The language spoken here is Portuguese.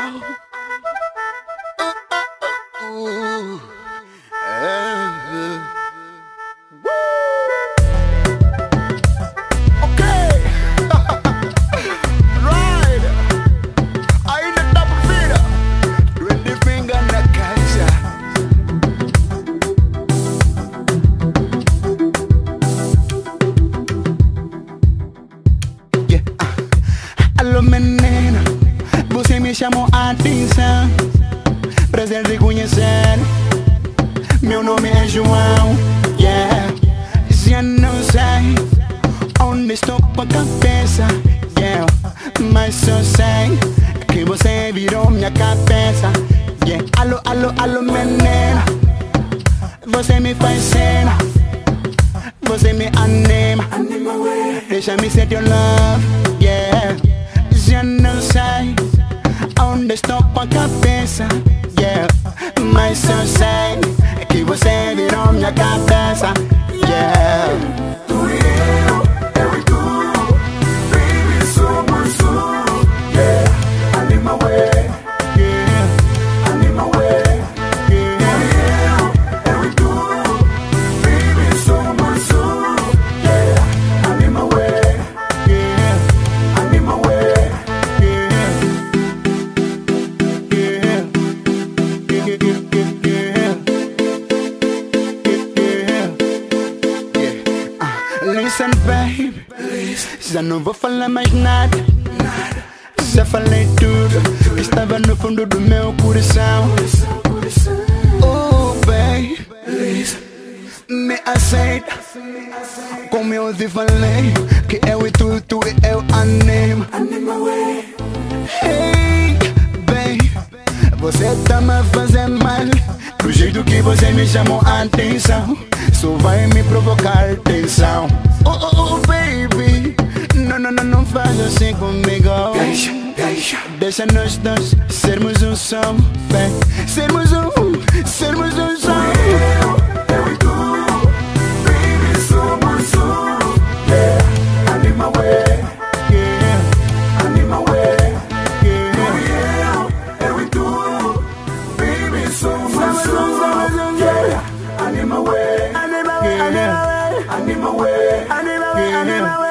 girl. Ooh. Okay. Right. I in the double feeder. 20 finger na kaisa. Yeah. Alô menina, você me chamou a atenção. Prazer de conhecer. Meu nome é João, yeah. Já não sei onde estou com a cabeça, yeah. Mas só sei que você virou minha cabeça, yeah. Alô, alô, alô menina, você me faz cena, você me anima, deixa-me ser teu love, yeah. Já não sei onde estou com a cabeça, yeah. Mas só sei que você virou minha cabeça, yeah. Tu e eu e tu, baby, somos um, yeah. Anima way, Yeah, anima way. yeah, Eu e tu, baby, somos um, yeah. Anima way, yeah, anima way. yeah, yeah, Listen, babe, já não vou falar mais nada. Já falei tudo, estava no fundo do meu coração. Oh, babe, me aceita. Como eu te falei, que eu e tu e eu animo. Hey, babe, você tá me fazendo mal. Do jeito que você me chamou a atenção, só vai me provocar tensão. Oh, oh, oh, baby, não, não, não, não faz assim comigo. Deixa nós dois sermos um só, baby. Sermos um só. Eu e tu, baby, somos um, yeah. Anima way, Yeah, anima way. yeah, Eu e tu, baby, somos um, yeah. Anima way, yeah, anima way. yeah.